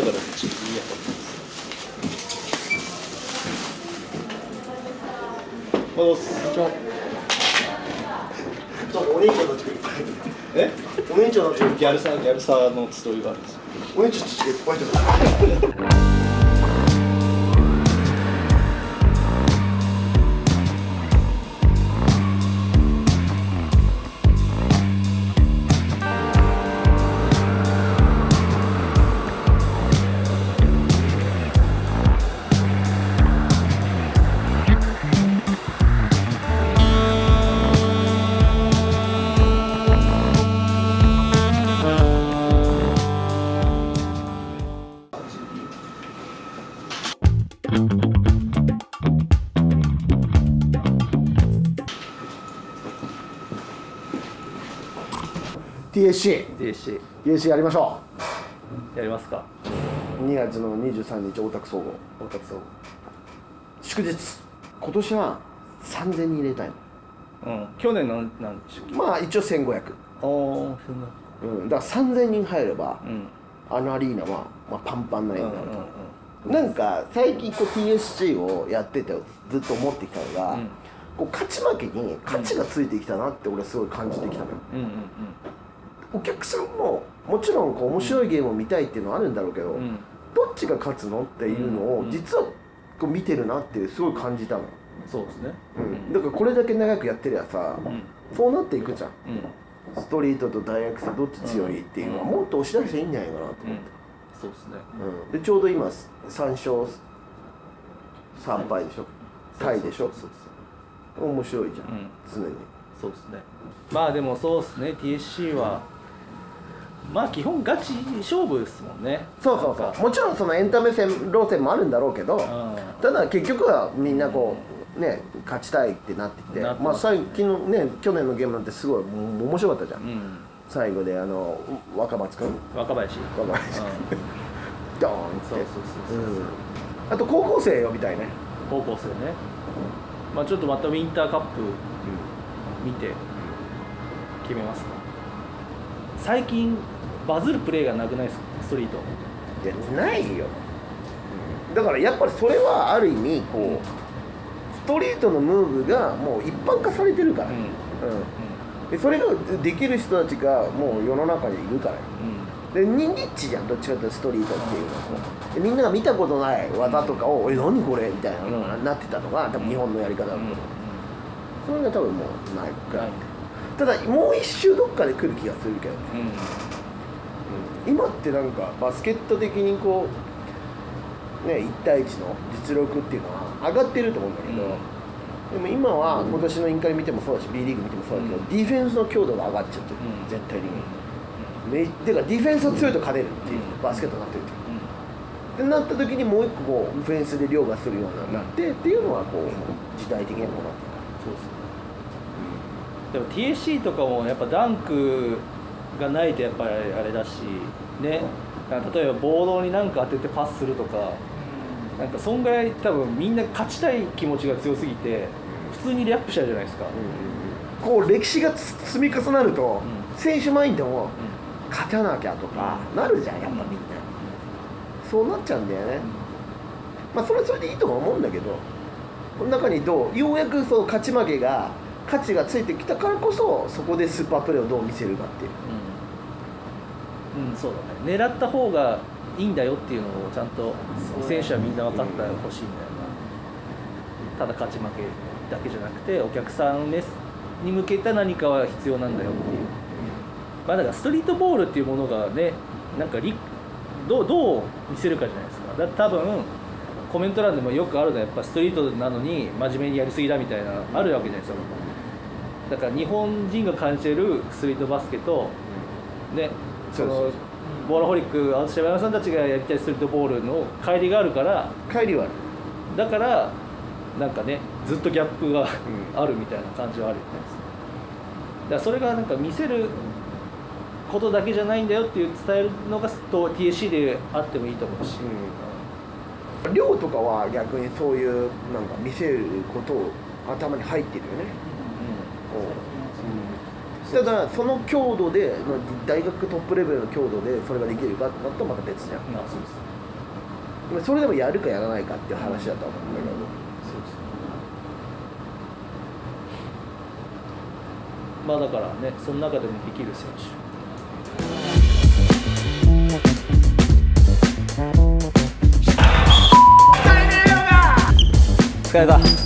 がらちょっといいやと思います。こんにちは。 お姉ちゃんの家いっぱい。 え？ お姉ちゃんの家ギャルサーの集いがあるんですよ。 お姉ちゃんの家いっぱいじゃない。TSC やりましょやりますか。 う。2月の23日大田区総合。祝日。今年は3000人入れたいの。 うん。去年なんでしたっけ？ まあ一応1500。 そんな。 だから3000人入れば、 うん、 あのアリーナは、まあ、パンパンな絵になると。なんか最近こう TSC をやっててずっと思ってきたのが、うん、こう勝ち負けに価値がついてきたなって俺すごい感じてきたのよ。お客さんももちろんこう面白いゲームを見たいっていうのはあるんだろうけど、うん、どっちが勝つのっていうのを実はこう見てるなってすごい感じたの。 そうですね、 うん、だからこれだけ長くやってりゃさ、うん、そうなっていくじゃん、うん、ストリートと大学生どっち強いっていうのはもっと押し出していいんじゃないかなと思って、 そうですね、 うん、でちょうど今3勝3敗でしょ、タイでしょ、面白いじゃん、常に。 そうですね。まあでもそうですね、 TSC はまあ基本ガチ勝負ですもんね。 そうもちろんそのエンタメ路線もあるんだろうけど、ただ結局はみんなこうね勝ちたいってなってきて、まあ最近のね去年のゲームなんてすごい面白かったじゃん、最後で若林君ドーンって、あと高校生呼びたいね。 高校生ね。まあちょっとまたウィンターカップ見て決めますか。最近バズるプレーがなくないですか、ストリート。 いやないよ、だからやっぱりそれはある意味こうストリートのムーブがもう一般化されてるから、でそれができる人たちがもう世の中にいるから、でニッチじゃん、どっちかというとストリートっていうのはでみんなが見たことない技とかを「何これ?」みたいなのがなってたのが多分日本のやり方だと思う。それが多分もうないから、ただもう一周どっかで来る気がするけどね、今ってなんかバスケット的にこうね1対1の実力っていうのは上がってると思うんだけど、でも今は今年のインカレ見てもそうだし B リーグ見てもそうだけど、ディフェンスの強度が上がっちゃってる、絶対的に。だからディフェンスが強いと勝てるっていうバスケットになってるっていう、ってなった時にもう一個こうオフェンスで凌駕するようになってっていうのはこう時代的にもなってる。そうですね。 でも TSC とかもやっぱダンクがないとやっぱりあれだしね、例えばボードに何か当ててパスするとか、なんかそんぐらい多分みんな勝ちたい気持ちが強すぎて普通にリアップしちゃうじゃないですか、 こう歴史が積み重なると、選手マインドも勝たなきゃとかなるじゃん、やっぱみんな、そうなっちゃうんだよね。まあそれはそれでいいとは思うんだけど、この中にようやくそう勝ち負けが価値がついてきたからこそ、そこでスーパープレーをどう見せるかっていう、 そうだね、狙った方がいいんだよっていうのをちゃんと選手はみんな分かってほしいんだよな。ただ勝ち負けだけじゃなくてお客さんに向けた何かは必要なんだよっていう、まあだからストリートボールっていうものがね、なんかどう見せるかじゃないですか。だって多分コメント欄でもよくあるのはやっぱストリートなのに真面目にやりすぎだみたいなあるわけじゃないですか。だから日本人が感じてるストリートバスケとね、そのボーラホリック柴山さんたちがやりたいストリートボールの乖離があるから、 乖離はある。 だからなんかねずっとギャップがあるみたいな感じはあるよね。だからそれがなんか見せることだけじゃないんだよっていう伝えるのがTSC であってもいいと思うし、 寮とかは逆にそういうなんか見せることを頭に入ってるよね。ただその強度で大学トップレベルの強度でそれができるかってなったらまた別じゃん。 そうです。 それでもやるかやらないかっていう話だと思うんだけど、 そうですね。まあだからね、その中でもできる選手。疲れた。